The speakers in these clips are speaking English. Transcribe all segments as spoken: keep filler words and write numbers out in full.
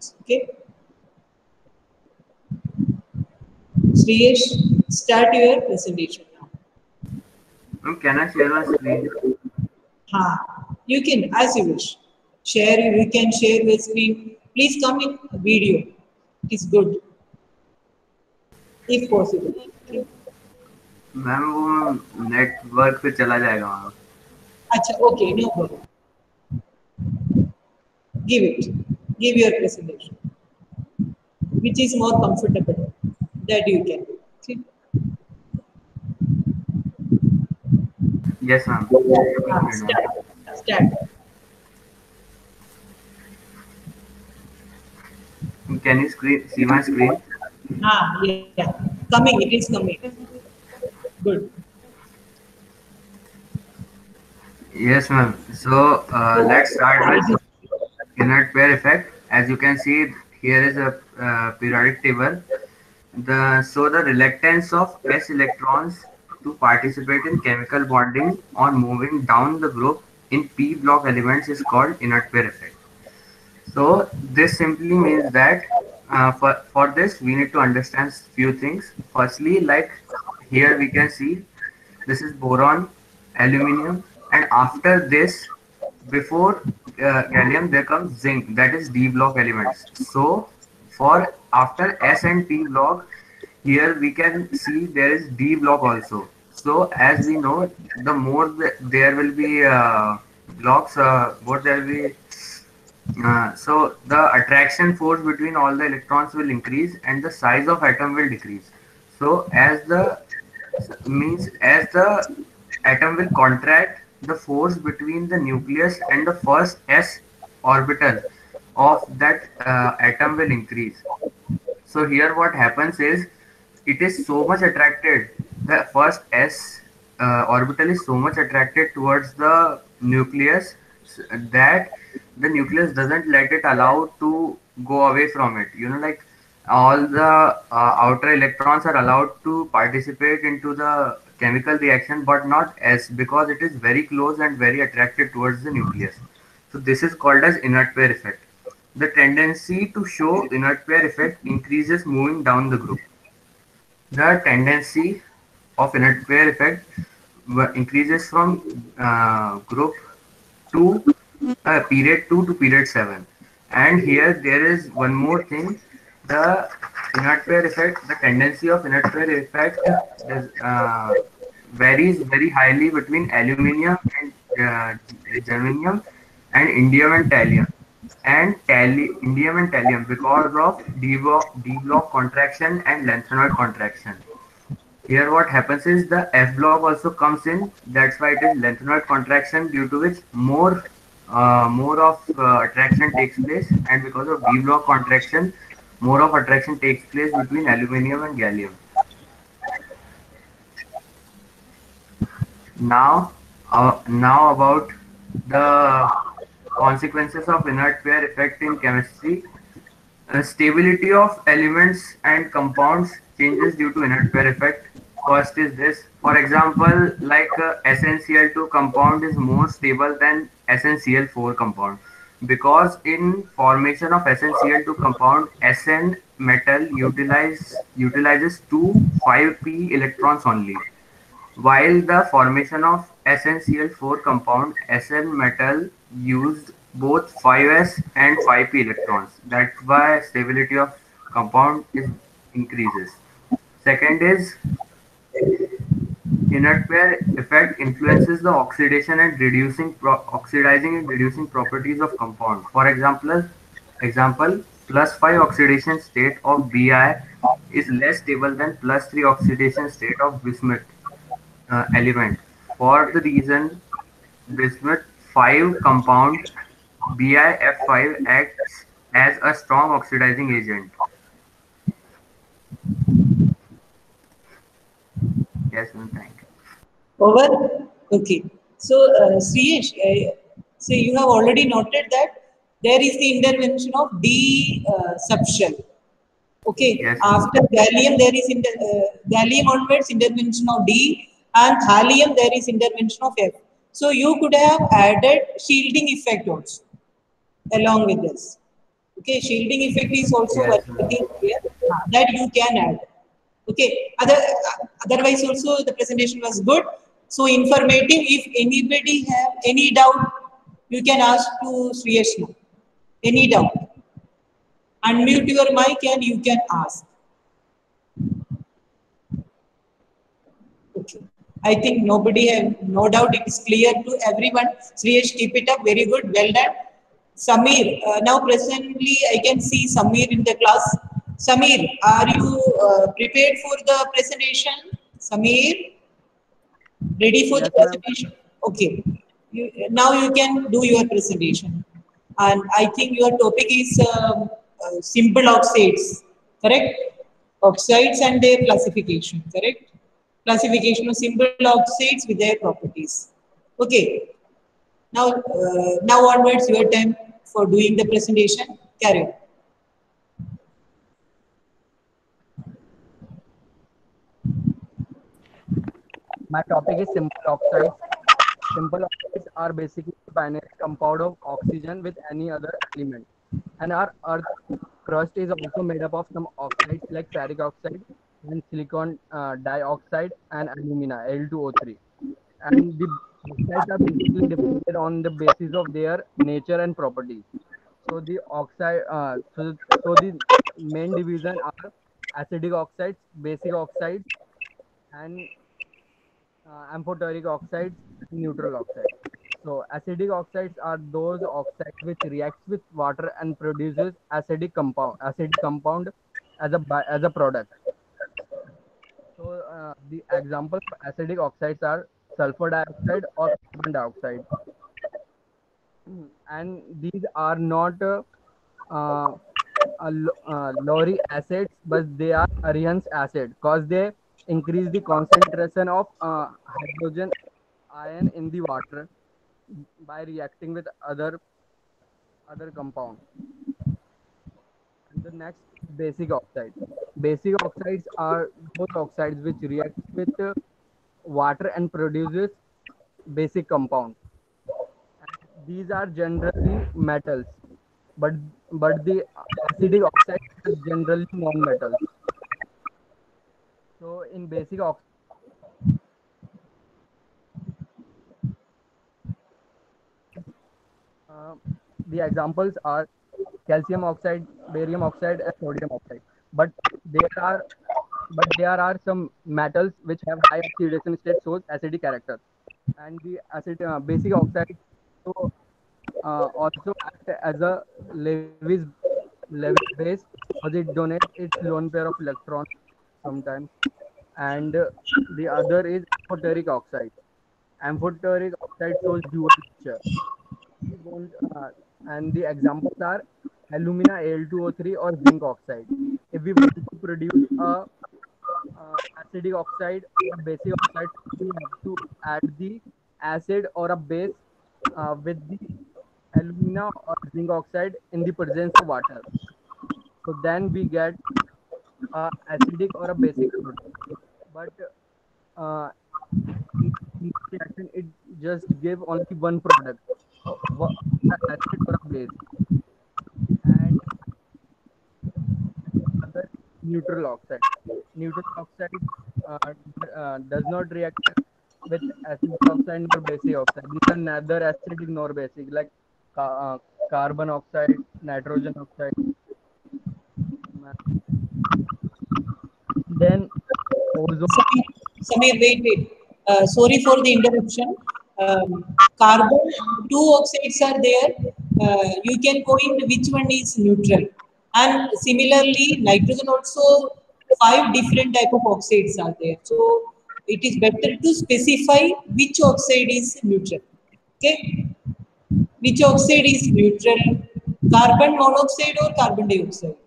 Okay. Shreyesh, start your presentation now. Ma'am, can I share my screen? Ha, you can, as you wish. Share, you can share your screen. Please come in video. It is good, if possible. Okay. Ma'am वो network पे चला जाएगा ma'am. Acha, okay, no problem. Give it. Give your presentation. Which is more comfortable that you can. Okay. Yes ma'am. Ha, start. Start. Can you screen, see my screen? Ah, yeah. Coming, it is coming. Good. Yes ma'am. So uh, let's start with inert pair effect. As you can see, here is a uh, periodic table. The so the reluctance of s electrons to participate in chemical bonding on moving down the group in p block elements is called inert pair effect. So this simply means that uh, for for this we need to understand few things. Firstly, like here we can see this is boron, aluminium, and after this, before uh, gallium, there comes zinc. That is d block elements. So for after s and p block, here we can see there is d block also. So as we know, the more the, there will be uh, blocks, uh, more there will be uh, so the attraction force between all the electrons will increase and the size of atom will decrease. So as the means as the atom will contract, the force between the nucleus and the first s orbital of that uh, atom will increase. So here what happens is it is so much attracted. The first s uh, orbital is so much attracted towards the nucleus that the nucleus doesn't let it allow to go away from it. You know, like all the uh, outer electrons are allowed to participate into the chemical reaction, but not s, because it is very close and very attracted towards the nucleus. So this is called as inert pair effect. The tendency to show inert pair effect increases moving down the group. The tendency of inert pair effect w- increases from uh, group two, uh, period two to period seven. And here there is one more thing. The inert pair effect, the tendency of inert pair effect is, uh, varies very highly between aluminium and uh, germanium and indium and thallium. And tally, indium and thallium because of D block, D block contraction and lanthanoid contraction. Here what happens is the F block also comes in. That's why it is lanthanoid contraction, due to which more uh, more of uh, attraction takes place, and because of D block contraction, more of attraction takes place between aluminium and gallium. Now, uh, now about the consequences of inert pair effect in chemistry. Uh, stability of elements and compounds changes due to inert pair effect. First is this. For example, like uh, S n C l two compound is more stable than S n C l four compound, because in formation of S n C l two compound, S n metal utilize utilizes two five p electrons only, while the formation of S n C l four compound, S n metal used both five s and five p electrons. That's why stability of compound is increases. Second is inert pair effect influences the oxidation and reducing pro- oxidizing and reducing properties of compound. For example, example plus five oxidation state of Bi is less stable than plus three oxidation state of bismuth uh, element. For the reason bismuth five compound B i F five acts as a strong oxidizing agent. Yes, ma'am, thank you. Over. Okay. So, uh, Sriyesh, uh, so you have already noted that there is the intervention of D uh, subshell. Okay. Yes, ma'am. After gallium, there is inter, uh, gallium onwards intervention of D, and thallium there is intervention of F. So you could have added shielding effect also along with this. Okay, shielding effect is also one Yes, ma'am. thing here uh, that you can add. Okay, other uh, otherwise also the presentation was good. So informative. If anybody have any doubt, you can ask to Sriyesh now. Any doubt? Unmute your mic and you can ask. Okay. I think nobody have no doubt. It is clear to everyone. Sriyesh, keep it up. Very good. Well done. Samir, uh, now presently I can see Samir in the class. Samir, are you uh, prepared for the presentation? Samir, ready for the Yes, ma'am. presentation? Okay. You, now you can do your presentation. And I think your topic is um, uh, simple oxides, correct? Oxides and their classification, correct? Classification of simple oxides with their properties. Okay. Now, uh, now onwards, your time for doing the presentation. Carry on. My topic is simple oxides. Simple oxides are basically a binary compound of oxygen with any other element. And our Earth crust is also made up of some oxides like ferric oxide and silicon uh, dioxide and alumina Al two O three. And the oxides are basically divided on the basis of their nature and properties. So the oxide, uh, so, so the main division are acidic oxides, basic oxides, and uh, amphoteric oxides, and neutral oxides. So acidic oxides are those oxides which reacts with water and produces acidic compound, acidic compound as a by, as a product. So uh, the example of acidic oxides are sulfur dioxide or carbon dioxide, and these are not uh, uh, uh, uh, Lowry acids, but they are Arrhenius acid because they increase the concentration of uh, hydrogen ion in the water by reacting with other other compounds. And the next, basic oxides. Basic oxides are those oxides which react with uh, water and produces basic compound. And these are generally metals, but but the acidic oxides are generally non-metals. So in basic oxides, uh, the examples are calcium oxide, barium oxide, and sodium oxide. But there are but there are some metals which have high oxidation state, shows acidic character. And the acid uh, basic oxide so, uh, also act as a Lewis Lewis base because it donates its lone pair of electrons sometimes. And uh, the other is amphoteric oxide. Amphoteric oxide shows dual nature. We want, uh, and the examples are alumina Al two O three or zinc oxide. If we want to produce a uh, acidic oxide or a basic oxide, we have to add the acid or a base uh, with the alumina or zinc oxide in the presence of water. So then we get a acidic or a basic product. But uh, in in this reaction, it just give only one product, uh, wha- a acid or a base. And other neutral oxide. Neutral oxide uh, uh, does not react with acidic oxide nor basic oxide. These are neither acidic nor basic, like ca- uh, carbon oxide, nitrogen oxide. Then ozone. Samir, Samir, wait, wait. Uh, sorry for the interruption. Um, carbon, two oxides are there. Uh, you can point which one is neutral. And similarly, nitrogen also, five different type of oxides are there. So it is better to specify which oxide is neutral. Okay, which oxide is neutral? Carbon monoxide or carbon dioxide?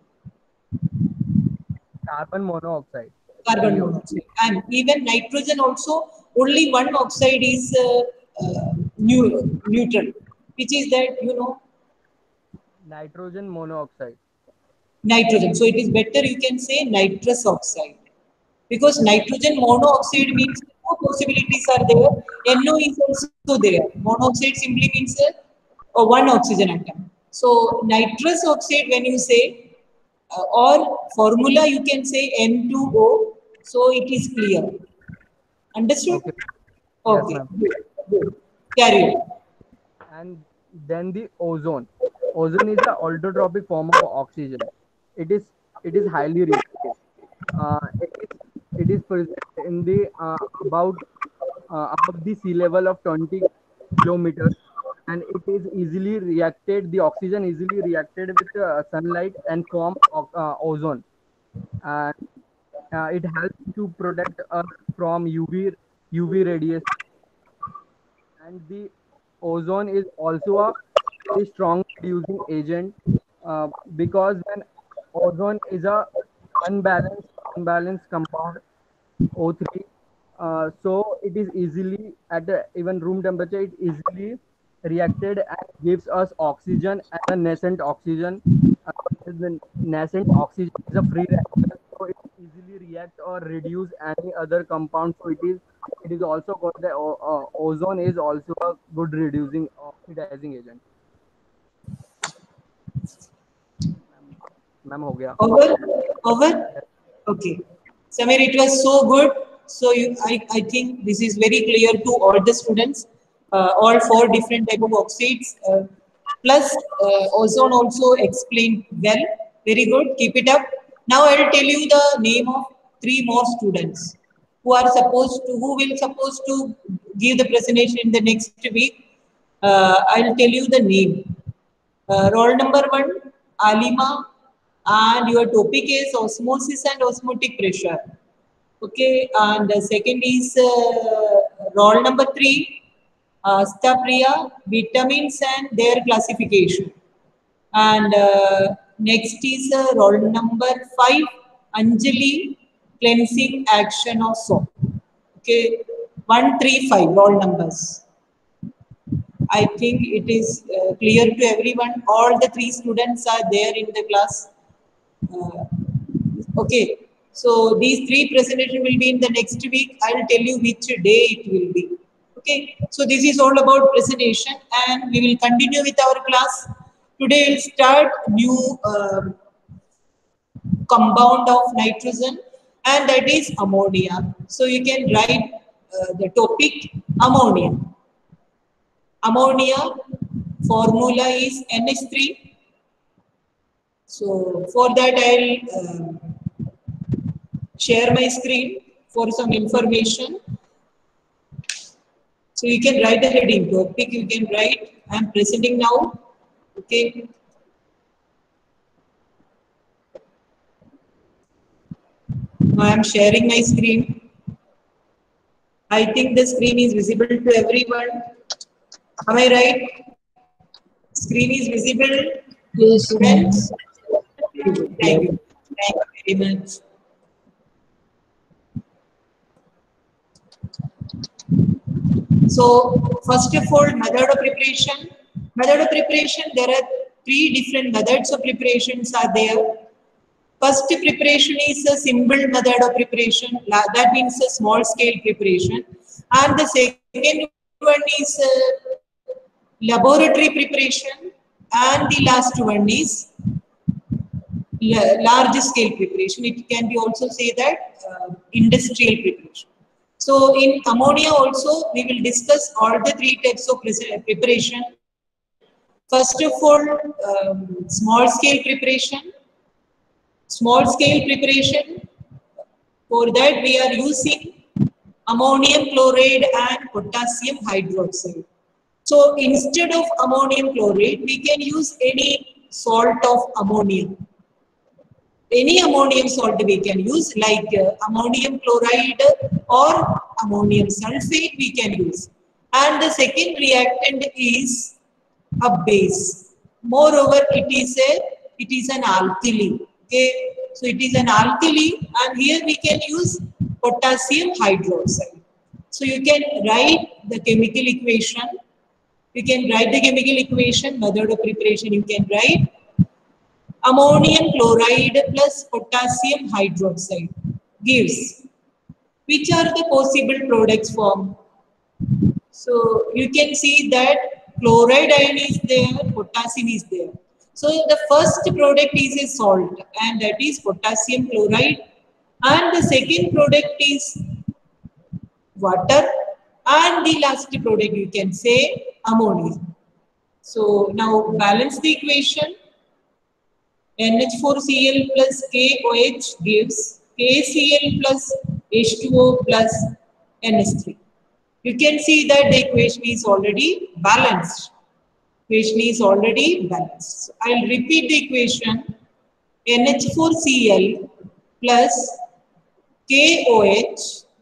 Carbon monoxide, Carbon C O. monoxide. And even nitrogen also, only one oxide is uh, uh, new, neutral, which is that, you know, Nitrogen monoxide. nitrogen. So it is better you can say nitrous oxide. Because nitrogen monoxide means two possibilities are there. N O is also there. Monoxide simply means uh, uh, one oxygen atom. So nitrous oxide, when you say, uh, or formula, you can say N two O. So it is clear. Understood? Okay. Yes, Okay. ma'am. Good. Good. Carry on. And then the ozone. Ozone is an allotropic form of oxygen. It is it is highly reactive. Uh, it is it is present in the uh, about uh, above the sea level of twenty kilometers, and it is easily reacted. The oxygen easily reacted with uh, sunlight and form of uh, ozone. And uh, it helps to protect us from U V U V radiation. And the ozone is also a very strong reducing agent, uh, because when ozone is a unbalanced unbalanced compound O three, uh, so it is easily at the even room temperature, it easily reacted and gives us oxygen and a nascent oxygen. Uh, the nascent oxygen is a free radical, so it easily react or reduce any other compound. So it is it is also called the o- uh, ozone is also a good reducing oxidizing agent. Ma'am हो गया. Over? Over? Okay. Samir, it was so good. So you, I, I think this is very clear to all the students, uh, all four different type of oxides. Uh, plus uh, ozone also explained well. Very good. Keep it up. Now I will tell you the name of three more students who are supposed to, who will supposed to give the presentation in the next week. Uh, I will tell you the name. Uh, roll number one, Alima, and your topic is osmosis and osmotic pressure. Okay, and the second is uh, roll number three, uh, Stapriya, vitamins and their classification. And uh, next is uh, roll number five, Anjali, cleansing action of soap. Okay, one, three, five, roll numbers. I think it is uh, clear to everyone. All the three students are there in the class. Uh, okay. So these three presentation will be in the next week. I will tell you which day it will be. Okay. So this is all about presentation, and we will continue with our class. Today we'll start new uh, compound of nitrogen, and that is ammonia. So you can write uh, the topic ammonia. Ammonia formula is N H three. So for that I'll uh, share my screen for some information. So you can write the heading topic. You can write. I am presenting now. Okay. Now I am sharing my screen. I think the screen is visible to everyone. Am I right? Screen is visible. Yes, Students. Thank you. Thank you very much. So first of all, method of preparation. Method of preparation, there are three different methods of preparations are there. First preparation is a simple method of preparation. That means a small scale preparation. And the second one is uh, laboratory preparation. And the last one is large scale preparation. It can be also say that uh, industrial preparation. So in ammonia also we will discuss all the three types of preparation. First of all, um, small scale preparation. Small scale preparation, for that we are using ammonium chloride and potassium hydroxide. So instead of ammonium chloride, we can use any salt of ammonium. Any ammonium salt we can use, like uh, ammonium chloride or ammonium sulfate we can use. And the second reactant is a base. Moreover, it is a it is an alkali. Okay, so it is an alkali, and here we can use potassium hydroxide. So you can write the chemical equation. You can write the chemical equation, method of preparation. You can write ammonium chloride plus potassium hydroxide gives. Which are the possible products formed? So you can see that chloride ion is there, potassium is there. So the first product is a salt, and that is potassium chloride, and the second product is water, and the last product you can say ammonia. So now balance the equation. N H four C l plus K O H gives K C l plus H two O plus N H three. You can see that the equation is already balanced. Equation is already balanced. So I'll repeat the equation. N H four C l plus K O H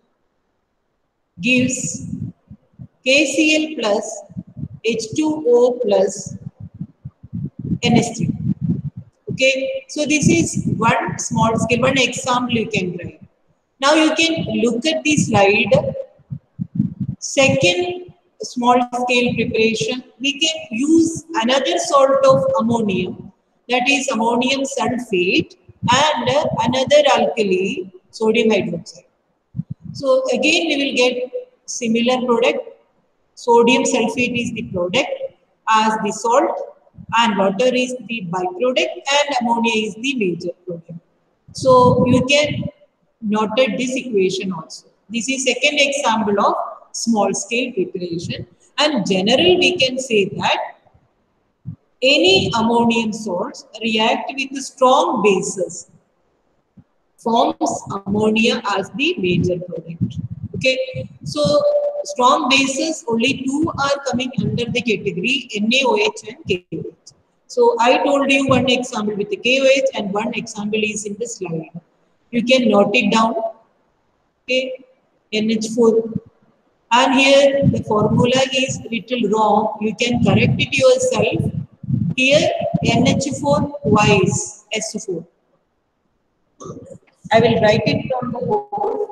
gives K C l plus H two O plus N H three. Okay, so this is one small scale, one example you can write. Now you can look at the slide. Second small scale preparation, we can use another sort of ammonium, that is ammonium sulfate, and another alkali, sodium hydroxide. So again we will get similar product. Sodium sulfate is the product as the salt, and water is the byproduct, and ammonia is the major product. So you can note this equation also. This is second example of small scale preparation, and generally we can say that any ammonium salts react with strong bases forms ammonia as the major product. Okay, so strong bases, only two are coming under the category N A O H and K O H. So I told you one example with the K O H and one example is in the slide. You can note it down. Okay, N H four. And here the formula is little wrong. You can correct it yourself. Here N H four twice S four. I will write it on the board.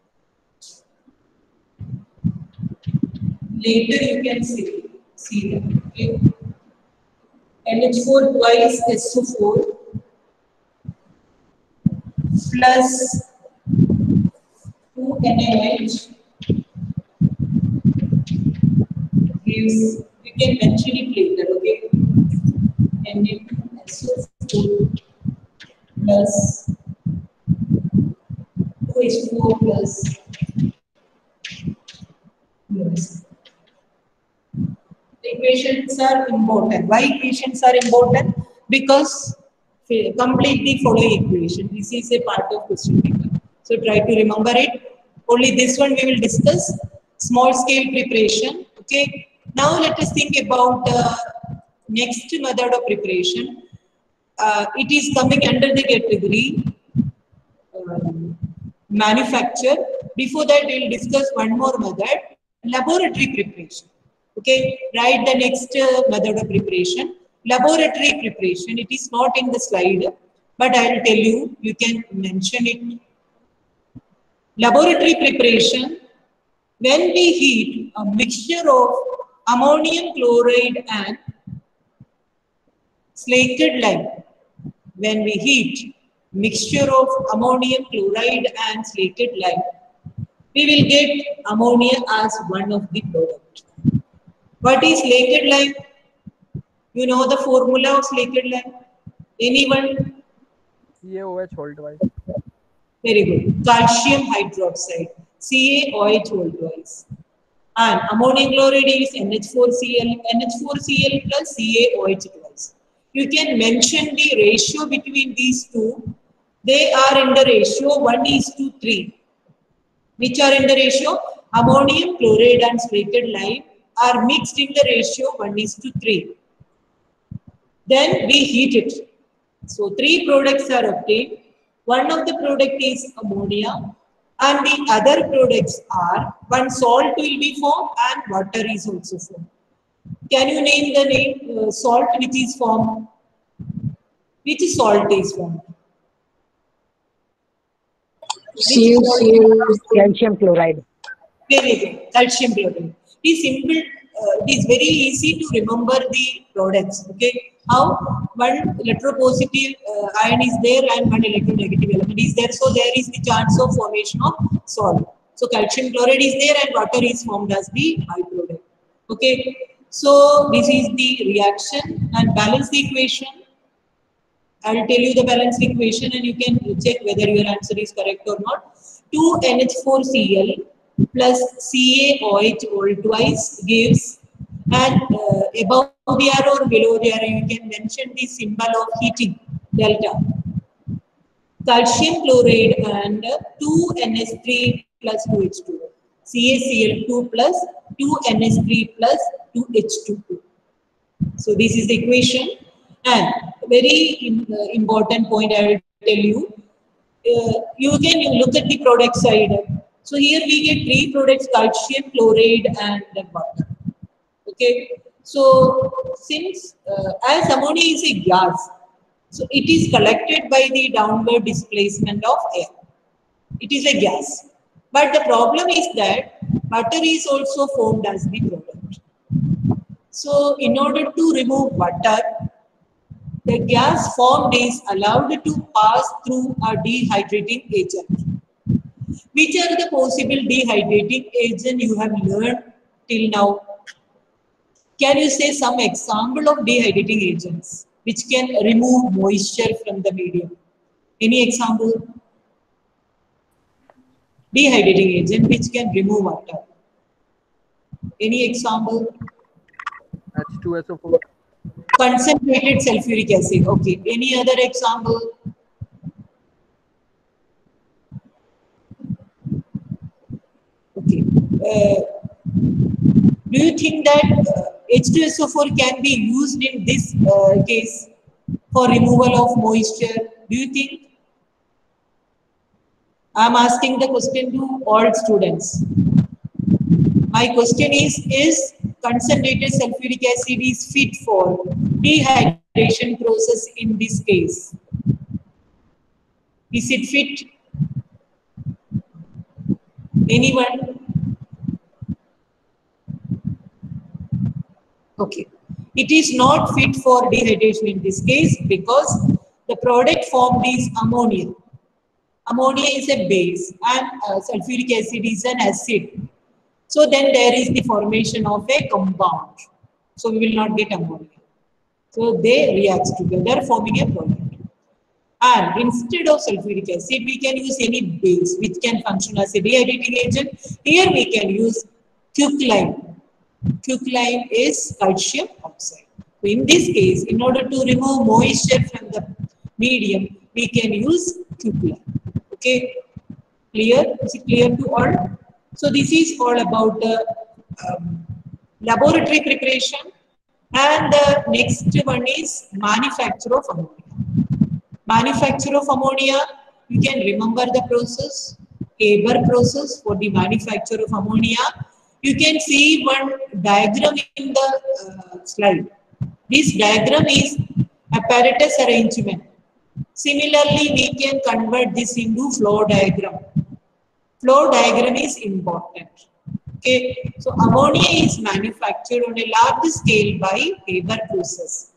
Later you can see, see that. Okay. N H four twice S O four plus two N A O H gives, you can mention it later, okay? N A two S O four plus two H two O plus yes. The equations are important. Why equations are important? Because complete the following equation. This is a part of question paper. So try to remember it. Only this one we will discuss. Small scale preparation. Okay. Now let us think about uh, next method of preparation. Uh, it is coming under the category um, manufacture. Before that, we will discuss one more method, laboratory preparation. Okay, write the next uh, method of preparation. Laboratory preparation, it is not in the slide, but I will tell you, you can mention it. Laboratory preparation, when we heat a mixture of ammonium chloride and slated lime, when we heat mixture of ammonium chloride and slated lime, we will get ammonia as one of the products. What is slated lime? You know the formula of slated lime? Anyone? C A O H whole twice. Very good. Calcium hydroxide. C A O H whole twice. And ammonium chloride is N H four C l. N H four C l plus C A O H twice. You can mention the ratio between these two. They are in the ratio one is to three. Which are in the ratio? Ammonium chloride and slated lime are mixed in the ratio one is to three. Then we heat it. So three products are obtained. One of the product is ammonia and the other products are, one salt will be formed and water is also formed. Can you name the name uh, salt which is formed? Which salt is formed? C U C U calcium chloride. Very good. Calcium chloride. It is simple. Uh, it is very easy to remember the products. Okay. How? One electropositive uh, ion is there and one electronegative element is there. So there is the chance of formation of salt. So calcium chloride is there and water is formed as the byproduct. Okay. So this is the reaction and balance the equation. I'll tell you the balanced equation and you can check whether your answer is correct or not. two N H four C L plus C A O H all twice gives, and uh, above the arrow or below the arrow you can mention the symbol of heating, delta. Calcium chloride and two N H three plus two H two. CaCl two plus two N H three plus two H two. So this is the equation, and very uh, important point I will tell you. Uh, you can you look at the product side. So here we get three products: calcium chloride and water. Okay. So since uh, as ammonia is a gas, so it is collected by the downward displacement of air. It is a gas. But the problem is that water is also formed as the product. So in order to remove water, the gas formed is allowed to pass through a dehydrating agent. Which are the possible dehydrating agents you have learned till now? Can you say some example of dehydrating agents which can remove moisture from the medium? Any example? Dehydrating agent which can remove water. Any example? H two S O four. Concentrated sulfuric acid. Okay. Any other example? Okay. Uh, do you think that uh, H two S O four can be used in this uh, case for removal of moisture? Do you think? I am asking the question to all students. My question is, is concentrated sulfuric acid is fit for dehydration process in this case? Is it fit? Anyone? Okay. It is not fit for dehydration in this case because the product formed is ammonia. Ammonia is a base and uh, sulfuric acid is an acid. So then there is the formation of a compound. So we will not get ammonia. So they react together forming a product. And instead of sulfuric acid, we can use any base which can function as a dehydrating agent. Here we can use quicklime. Quicklime is calcium oxide. So in this case, in order to remove moisture from the medium, we can use quicklime. Okay, clear? Is it clear to all? So this is all about the um, laboratory preparation, and the next one is manufacture of ammonia. Manufacture of ammonia, you can remember the process, Haber process for the manufacture of ammonia. You can see one diagram in the uh, slide. This diagram is apparatus arrangement. Similarly, we can convert this into flow diagram. Flow diagram is important. Okay, so ammonia is manufactured on a large scale by Haber process.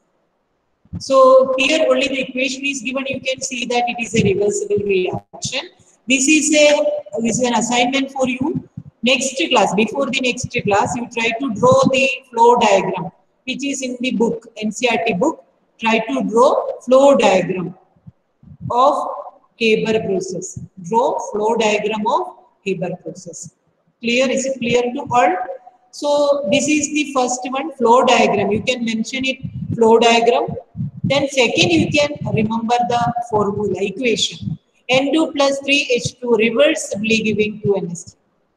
So here only the equation is given. You can see that it is a reversible reaction. This is a this is an assignment for you. Next class, before the next class, you try to draw the flow diagram, which is in the book, N C E R T book. Try to draw flow diagram of Haber process. Draw flow diagram of Haber process. Clear? Is it clear to all? So this is the first one, flow diagram. You can mention it, flow diagram. Then second, you can remember the formula, equation. N two plus three H two reversibly giving two N H three.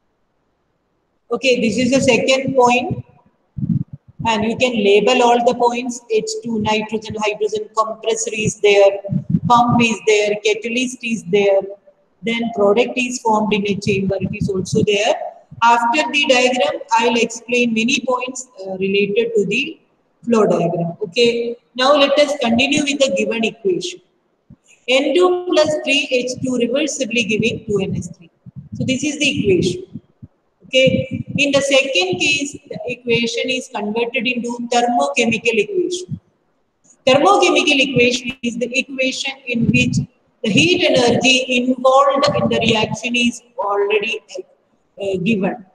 Okay, this is the second point. And you can label all the points. H two, nitrogen, hydrogen, compressor is there, pump is there, catalyst is there. Then product is formed in a chamber, it is also there. After the diagram, I will explain many points uh, related to the flow diagram. Okay, now let us continue with the given equation. N two plus three H two reversibly giving two N H three. So this is the equation. Okay, in the second case, the equation is converted into thermochemical equation. Thermochemical equation is the equation in which the heat energy involved in the reaction is already uh, given.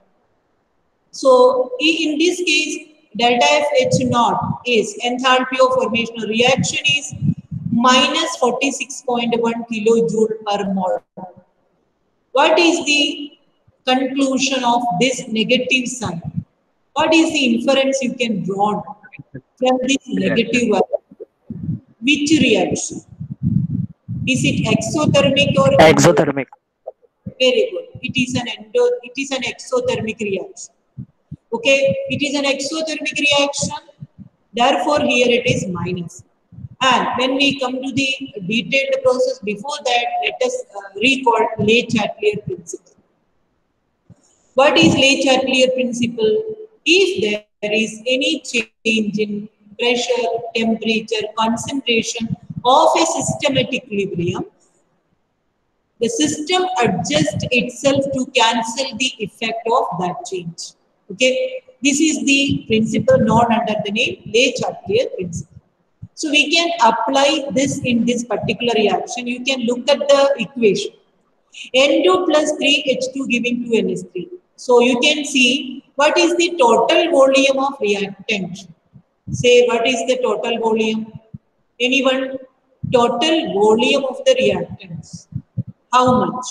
So in this case, delta F H naught is enthalpy of formation of reaction is minus forty-six point one kilojoule per mole. What is the conclusion of this negative sign? What is the inference you can draw from this negative one? Which reaction? Is it exothermic or Exothermic. very good? It is an endo. It is an exothermic reaction. Okay, it is an exothermic reaction. Therefore, here it is minus. And when we come to the detailed process, before that, let us uh, recall Le-Chatelier principle. What is Le-Chatelier principle? If there is any change in pressure, temperature, concentration of a system at equilibrium, the system adjusts itself to cancel the effect of that change. Okay, this is the principle known under the name Le-Chatelier principle. So we can apply this in this particular reaction. You can look at the equation. N two plus three H two giving two N S three. So you can see what is the total volume of reactant. Say what is the total volume? Anyone? Total volume of the reactants. How much?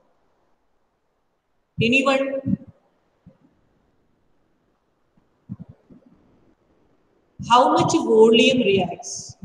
Anyone? How much volume reacts?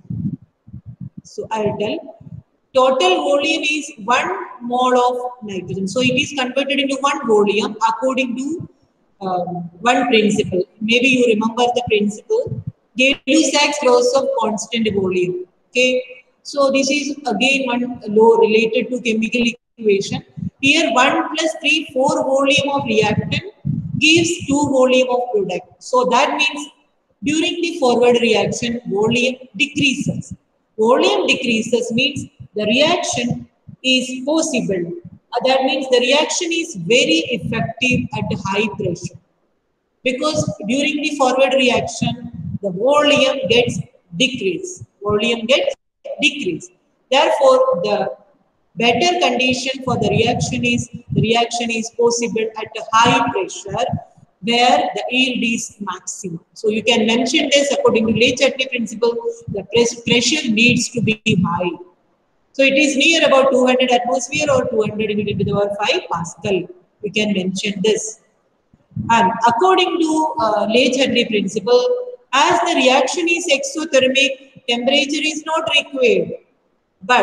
So I'll tell. Total volume is one mole of nitrogen. So it is converted into one volume according to um, one principle. Maybe you remember the principle. Gay-Lussac's laws of constant volume. Okay. So this is again one law related to chemical equation. Here one plus three, four volume of reactant gives two volume of product. So that means during the forward reaction, volume decreases. Volume decreases means the reaction is possible. Uh, that means the reaction is very effective at high pressure. Because during the forward reaction, the volume gets decreased. Volume gets decreased. Therefore, the better condition for the reaction is the reaction is possible at a high pressure where the yield is maximum. So you can mention this according to Le-Chatelier principle, the press pressure needs to be high. So it is near about two hundred atmosphere or two hundred into the power five Pascal. We can mention this. And according to uh, Le-Chatelier principle, as the reaction is exothermic, temperature is not required. But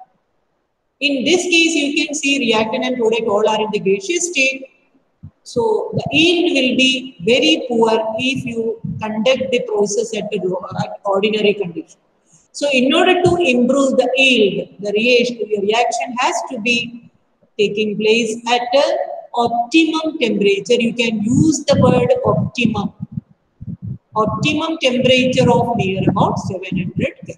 in this case, you can see reactant and product all are in the gaseous state. So the yield will be very poor if you conduct the process at, the, at ordinary condition. So in order to improve the yield, the reaction, the reaction has to be taking place at an optimum temperature. You can use the word optimum. Optimum temperature of near about seven hundred Kelvin.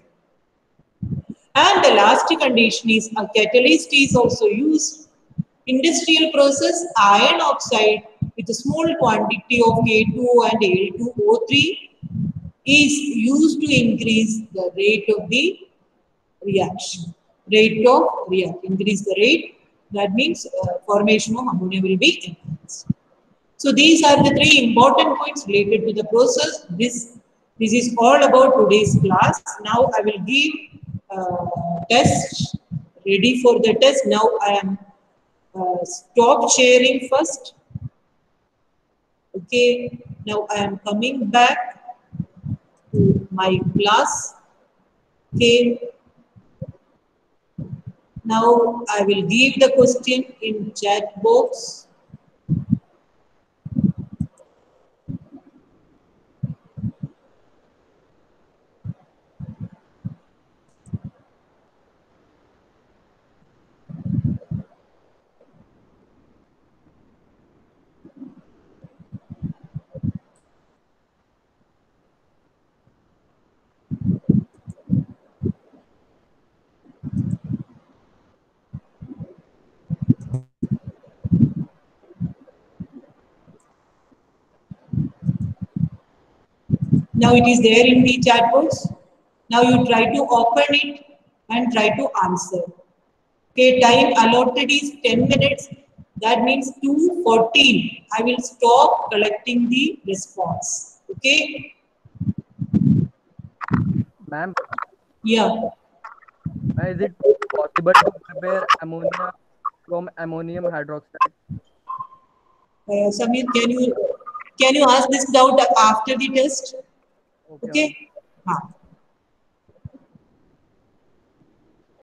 And the last condition is a catalyst is also used. Industrial process iron oxide with a small quantity of K two and Al two O three is used to increase the rate of the reaction. Rate of reaction. Increase the rate. That means uh, formation of ammonia will be enhanced. So these are the three important points related to the process. This, this is all about today's class. Now I will give uh, test. Ready for the test. Now I am uh, stop sharing first. Okay. Now I am coming back to my class. Okay. Now I will give the question in chat box. Now it is there in the chat box. Now you try to open it and try to answer. Okay, time allotted is ten minutes. That means two fourteen. I will stop collecting the response. Okay. Ma'am, Yeah. Is it possible to prepare ammonia from ammonium hydroxide? Uh, Samir, can you can you ask this doubt after the test? Okay, Okay. ma'am. हाँ.